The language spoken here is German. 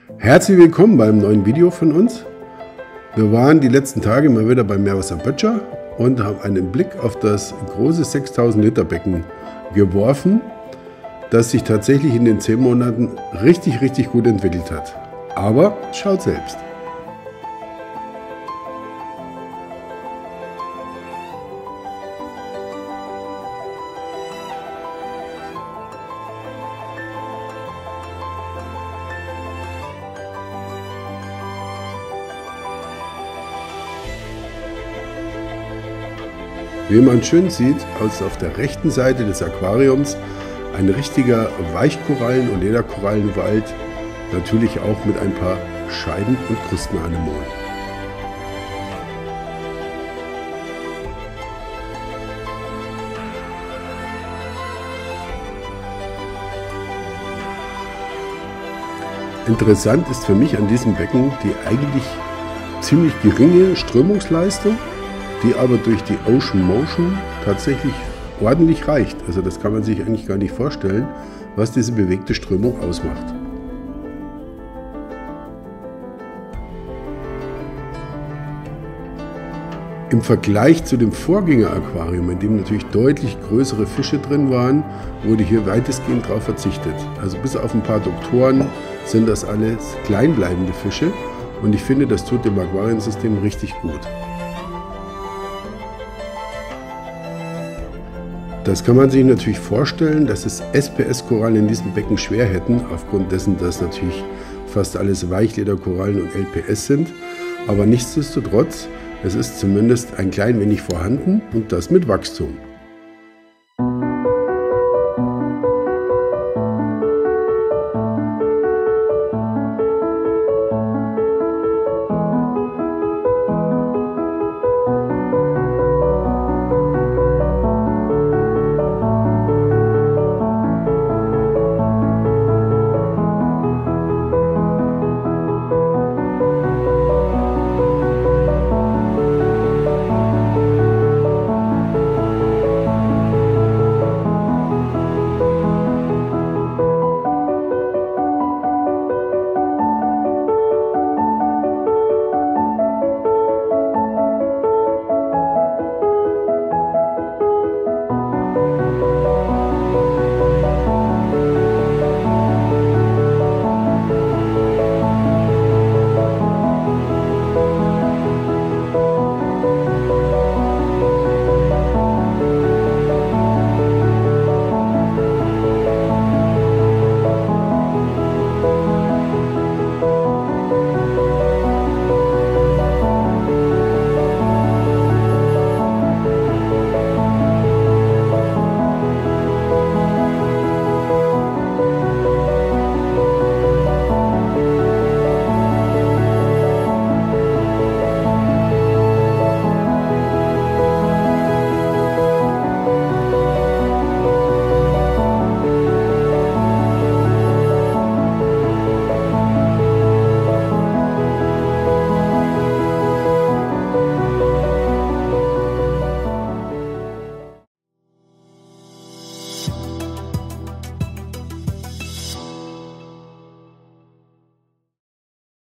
Herzlich willkommen beim neuen Video von uns. Wir waren die letzten Tage mal wieder beim Meerwasser Böttcher und haben einen Blick auf das große 6000 Liter Becken geworfen, das sich tatsächlich in den 10 Monaten richtig gut entwickelt hat. Aber schaut selbst. Wie man schön sieht, aus auf der rechten Seite des Aquariums ein richtiger Weichkorallen- und Lederkorallenwald, natürlich auch mit ein paar Scheiden- und Krustenanemonen. Interessant ist für mich an diesem Becken die eigentlich ziemlich geringe Strömungsleistung, die aber durch die Ocean Motion tatsächlich ordentlich reicht. Also das kann man sich eigentlich gar nicht vorstellen, was diese bewegte Strömung ausmacht. Im Vergleich zu dem Vorgängeraquarium, in dem natürlich deutlich größere Fische drin waren, wurde hier weitestgehend darauf verzichtet. Also bis auf ein paar Doktoren sind das alles kleinbleibende Fische und ich finde, das tut dem Aquariensystem richtig gut. Das kann man sich natürlich vorstellen, dass es SPS-Korallen in diesem Becken schwer hätten, aufgrund dessen, dass natürlich fast alles Weichlederkorallen und LPS sind. Aber nichtsdestotrotz, es ist zumindest ein klein wenig vorhanden und das mit Wachstum.